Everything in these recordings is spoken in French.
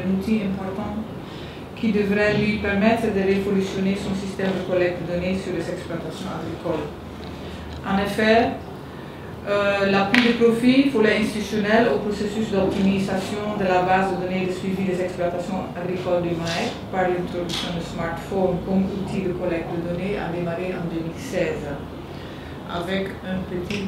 un outil important qui devrait lui permettre de révolutionner son système de collecte de données sur les exploitations agricoles. En effet, l'appui de profit volet institutionnel au processus d'optimisation de la base de données de suivi des exploitations agricoles du MAEC par l'introduction de smartphones comme outil de collecte de données a démarré en 2016 avec un petit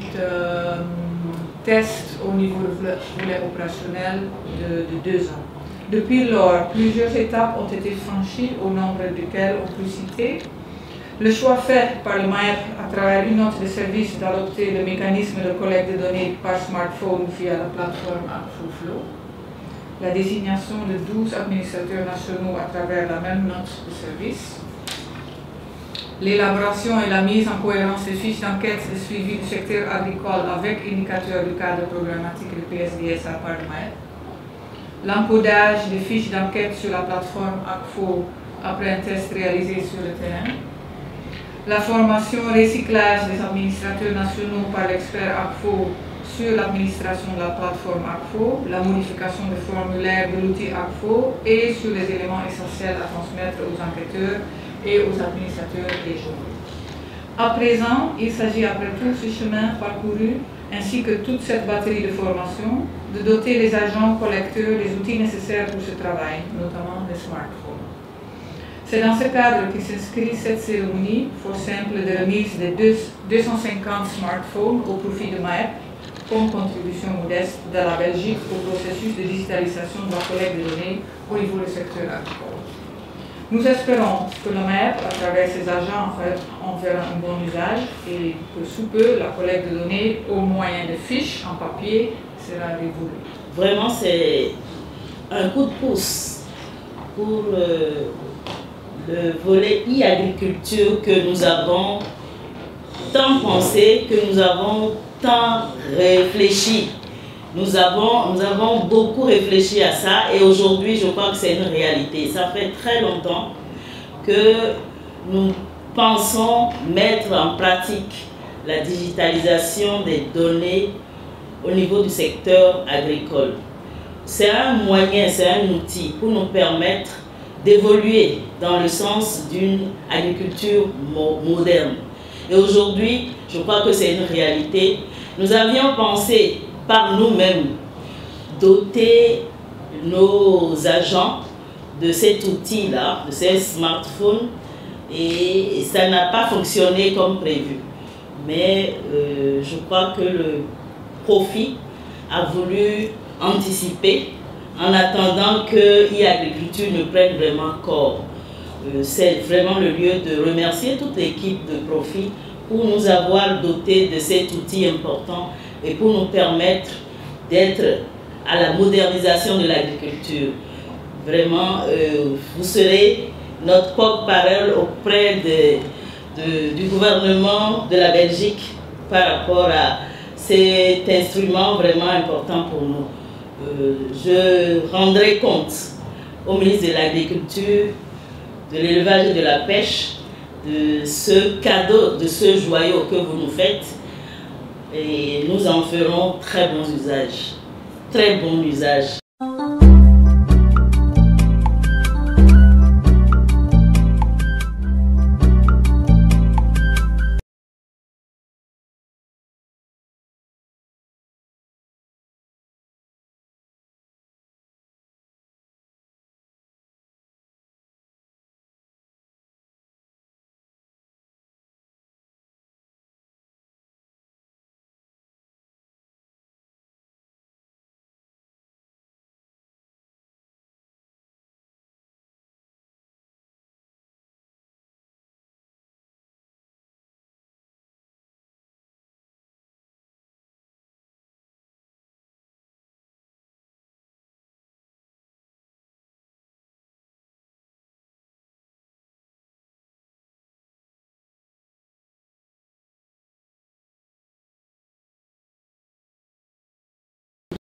test au niveau du volet opérationnel de 2 ans. Depuis lors, plusieurs étapes ont été franchies, au nombre desquelles on peut citer le choix fait par le MAEP à travers une note de service d'adopter le mécanisme de collecte de données par smartphone via la plateforme AgfoFlow, la désignation de 12 administrateurs nationaux à travers la même note de service, l'élaboration et la mise en cohérence des fiches d'enquête de suivi du secteur agricole avec indicateurs du cadre programmatique de PSDSA par le MAEP, l'encodage des fiches d'enquête sur la plateforme Agfo après un test réalisé sur le terrain, la formation et recyclage des administrateurs nationaux par l'expert Agfo sur l'administration de la plateforme Agfo, la modification des formulaires de l'outil Agfo et sur les éléments essentiels à transmettre aux enquêteurs et aux administrateurs régionaux. À présent, il s'agit, après tout ce chemin parcouru, ainsi que toute cette batterie de formation, de doter les agents collecteurs des outils nécessaires pour ce travail, notamment les smartphones. C'est dans ce cadre que s'inscrit cette cérémonie, fort simple, de remise de 250 smartphones au profit de MAEP, comme contribution modeste de la Belgique au processus de digitalisation de la collecte de données au niveau du secteur agricole. Nous espérons que le MAEP, à travers ses agents, en fera un bon usage et que sous peu, la collecte de données au moyen de fiches en papier sera révolue. Vraiment, c'est un coup de pouce pour le volet e-agriculture que nous avons tant pensé, que nous avons tant réfléchi. Nous avons beaucoup réfléchi à ça et aujourd'hui, je crois que c'est une réalité. Ça fait très longtemps que nous pensons mettre en pratique la digitalisation des données au niveau du secteur agricole. C'est un moyen, c'est un outil pour nous permettre d'évoluer dans le sens d'une agriculture moderne. Et aujourd'hui, je crois que c'est une réalité. Nous avions pensé par nous-mêmes doter nos agents de cet outil-là, de ces smartphones, et ça n'a pas fonctionné comme prévu. Mais je crois que le profit a voulu anticiper en attendant que e-agriculture ne prenne vraiment corps. C'est vraiment le lieu de remercier toute l'équipe de Profit pour nous avoir dotés de cet outil important et pour nous permettre d'être à la modernisation de l'agriculture. Vraiment, vous serez notre porte-parole auprès du gouvernement de la Belgique par rapport à cet instrument vraiment important pour nous. Je rendrai compte au ministre de l'Agriculture, de l'élevage et de la pêche de ce cadeau, de ce joyau que vous nous faites et nous en ferons très bon usage. Très bon usage.